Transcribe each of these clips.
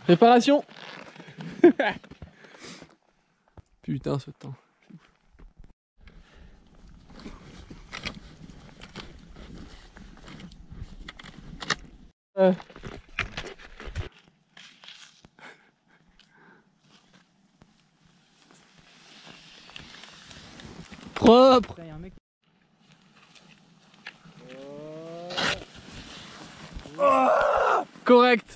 Préparation. Putain ce temps. Propre. Oh, correct.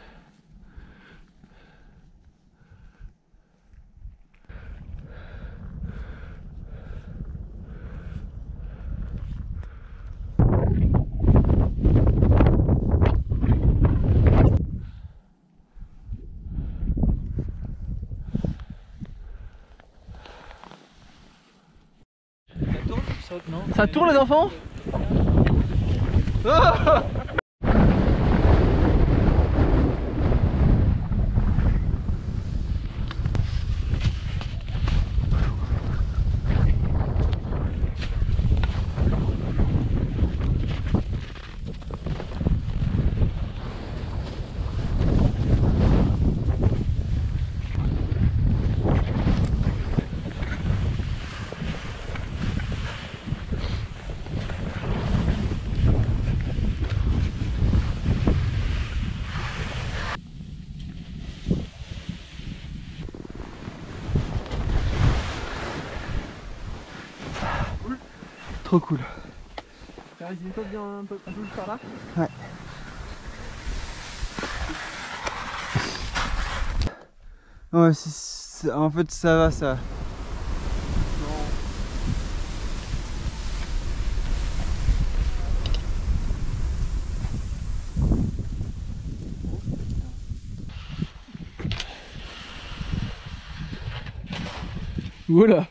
Ça tourne les enfants. Oh, trop cool. Vas-y, viens un peu juste par là. Ouais. Ouais, en fait ça va ça. Voilà.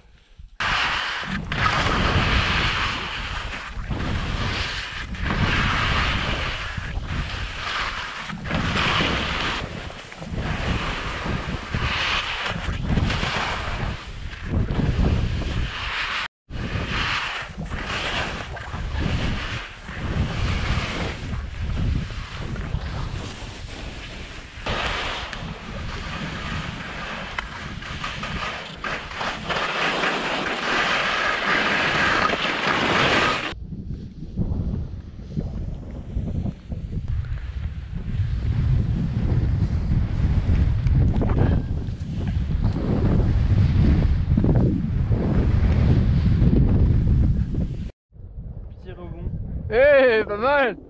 Eh, pas mal.